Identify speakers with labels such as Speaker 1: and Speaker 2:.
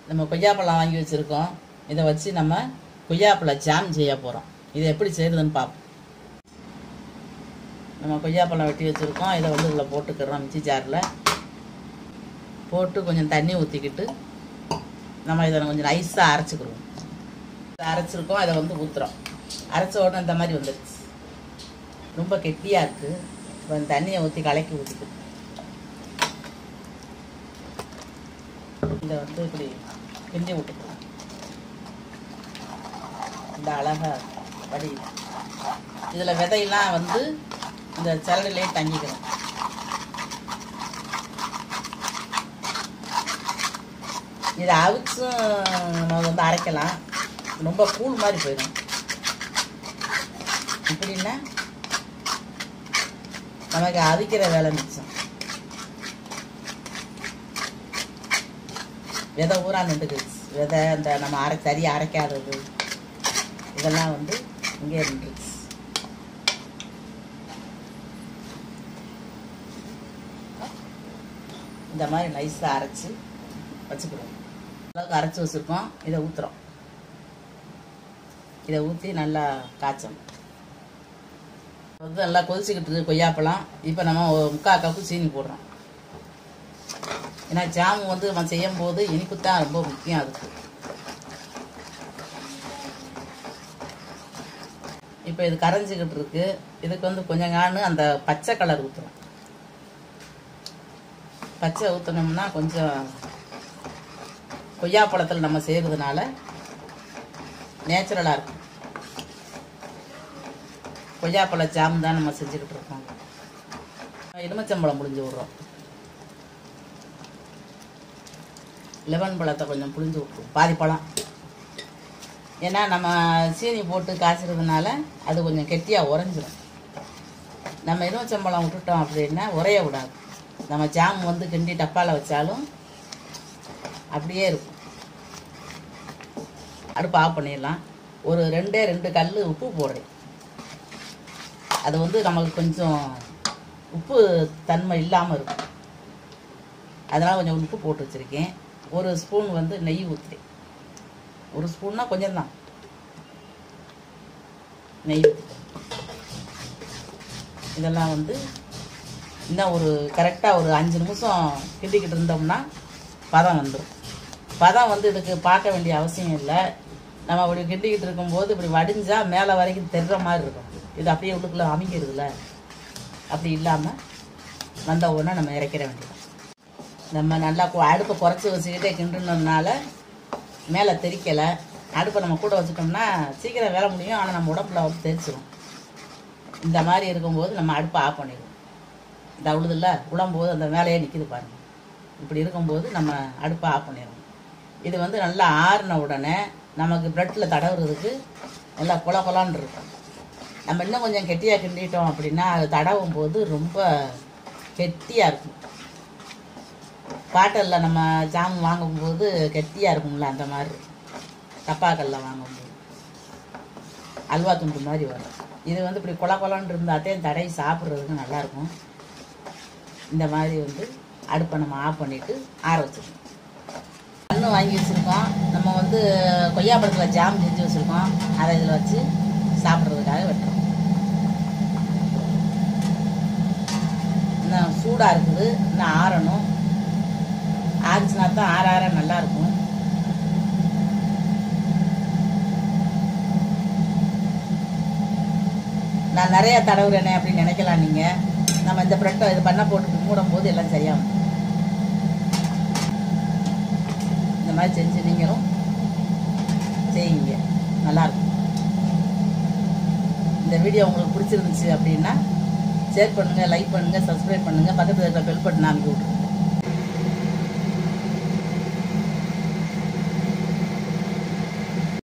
Speaker 1: நம்ம கொய்யாப்பழம் வாங்கி வச்சுருக்கோம். இதை வச்சு நம்ம கொய்யாப்பழ ஜாம் செய்ய போகிறோம். இதை எப்படி செய்கிறதுன்னு பார்ப்போம். நம்ம கொய்யாப்பழம் வெட்டி வச்சுருக்கோம். இதை வந்து இதில் போட்டுக்கிறோம். மிக்ஸி ஜாரில் போட்டு கொஞ்சம் தண்ணி ஊற்றிக்கிட்டு நம்ம இதை கொஞ்சம் நைஸாக அரைச்சிக்கிறோம். அரைச்சிருக்கோம். இதை வந்து ஊற்றுறோம். அரைச்ச உடனே இந்த மாதிரி வந்துடுச்சு. ரொம்ப கெட்டியாக இருக்குது. இப்போ தண்ணியை ஊற்றி கலக்கி ஊற்றிக்கிட்டு இதை வந்து இப்படி கிண்டி விட்டுக்கலாம். இந்த அழகாக படி இதில் விதையெல்லாம் வந்து இந்த சரடிலே தங்கிக்கணும். இதை அவிச்சும் நம்ம வந்து அரைக்கலாம். ரொம்ப கூழ் மாதிரி போயிடும். இப்படின்னா நமக்கு அவிக்கிற வேலை மிச்சம். விதை ஊரா நின்றுக்குச்சு. விதை இந்த நம்ம சரியாக அரைக்காதது இதெல்லாம் வந்து இங்கே நின்றுச்சு. இந்த மாதிரி நைஸாக அரைச்சி வச்சுக்கிறோம். அளவுக்கு அரைச்சி வச்சுருக்கோம். இதை ஊற்றுறோம். இதை ஊற்றி நல்லா காய்ச்சணும். வந்து நல்லா கொதிச்சுக்கிட்டு இருக்கு கொய்யாப்பழம். இப்போ நம்ம 3/4 கப்பு சீனி போடுறோம். ஏன்னா ஜாமு வந்து நம்ம செய்யும் போது இனிப்பு தான் ரொம்ப முக்கியம். அதுக்கு இப்போ இது கரைஞ்சிக்கிட்டு இருக்கு. இதுக்கு வந்து கொஞ்சம் அந்த பச்சை கலர் ஊற்றுறோம். பச்சை ஊற்றினோம்னா கொஞ்சம் கொய்யாப்பழத்தில் நம்ம செய்கிறதுனால நேச்சுரலாக இருக்கும். கொய்யாப்பழ ஜாம் தான் நம்ம செஞ்சுக்கிட்டு இருக்கோம். எலுமிச்சம்பழம் புளிஞ்சு விட்றோம். லெமன் பழத்தை கொஞ்சம் புளிஞ்சு விட்ருவோம். பாதி பழம். ஏன்னா நம்ம சீனி போட்டு காய்ச்சறதுனால அது கொஞ்சம் கெட்டியாக உறைஞ்சிடும். நம்ம எலுமிச்சம்பழம் விட்டுட்டோம் அப்படின்னா உரைய விடாது. நம்ம ஜாம் வந்து கிண்டி டப்பாவில் வச்சாலும் அப்படியே இருக்கும். அடுப்பு ஆஃப் பண்ணிடலாம். ஒரு 2 கல் உப்பு போடுறேன். அது வந்து நமக்கு கொஞ்சம் உப்பு தன்மை இல்லாமல் இருக்கும். அதனால் கொஞ்சம் உப்பு போட்டு வச்சுருக்கேன். 1 ஸ்பூன் வந்து நெய் ஊற்றுறேன். 1 ஸ்பூன்னா கொஞ்சம் தான் நெய் ஊற்றுறேன். இதெல்லாம் வந்து இன்னும் ஒரு கரெக்டாக ஒரு 5 நிமிஷம் கிண்டிக்கிட்டு இருந்தோம்னா பதம் வந்துடும். பதம் வந்து இதுக்கு பார்க்க வேண்டிய அவசியம் இல்லை. நம்ம அப்படி கிண்டிக்கிட்டு இருக்கும்போது இப்படி வடிஞ்சால் மேலே வரைக்கும் தெரிகிற மாதிரி இருக்கும். இது அப்படியே உள்ளுக்குள்ளே அமைக்கிறதுல அப்படி இல்லாமல் வந்த உடனே நம்ம இறக்கிற வேண்டியது. நம்ம நல்லா அடுப்பை குறைச்சி வச்சுக்கிட்டே கிண்டுனதுனால மேலே தெரிக்கலை. அடுப்பை நம்ம கூட வச்சுட்டோம்னா சீக்கிரம் வேலை முடியும். ஆனால் நம்ம உடம்புல வந்து தெரிச்சிடும். இந்த மாதிரி இருக்கும்போது நம்ம அடுப்பை ஆஃப் பண்ணிடுவோம். இந்த அவ்வளோதில்ல உடம்போது அந்த மேலேயே நிற்கிது பாருங்கள். இப்படி இருக்கும்போது நம்ம அடுப்பை ஆஃப் பண்ணிடுவோம். இது வந்து நல்லா ஆறின உடனே நமக்கு ப்ரெட்டில் தடவுறதுக்கு நல்லா கொலான்னு இருக்கும். நம்ம இன்னும் கொஞ்சம் கெட்டியாக கிண்டிட்டோம் அப்படின்னா அது தடவும் போது ரொம்ப கெட்டியாக இருக்கும். பாட்டலில் நம்ம ஜாம் வாங்கும்போது கெட்டியாக இருக்கும்ல, அந்த மாதிரி டப்பாக்களில் வாங்கும்போது அல்வா துண்டு மாதிரி வரும். இது வந்து இப்படி கொலான்னு இருந்தாத்தே தடவி சாப்பிட்றதுக்கு நல்லாயிருக்கும். இந்த மாதிரி வந்து அடுப்பை நம்ம ஆஃப் பண்ணிவிட்டு ஆற வச்சுருக்கோம். கன்று வாங்கி வச்சுருக்கோம். நம்ம வந்து கொய்யாப்பழத்தில் ஜாம் செஞ்சு வச்சுருக்கோம். அதை இதில் வச்சு சாப்பிட்றதுக்காக வெட்டுறோம். இன்னும் சூடாக இருக்குது. இன்னும் ஆறணும். ஆறுச்சுனா தான் ஆற நல்லாயிருக்கும். நான் நிறையா தடவுறேனே அப்படின்னு நினைக்கலாம் நீங்கள். நம்ம இந்த ப்ரெட்டை இது பண்ண போட்டு மூடும் போது எல்லாம் சரியாகும். இந்த மாதிரி செஞ்சு நீங்களும் செய்யுங்க. நல்லாயிருக்கும். இந்த வீடியோ உங்களுக்கு பிடிச்சிருந்துச்சு அப்படின்னா ஷேர் பண்ணுங்கள், லைக் பண்ணுங்கள், சப்ஸ்கிரைப் பண்ணுங்கள். பக்கத்தில் இருக்கிற பெல் பட்டன் அமைக்க விட்ருங்க.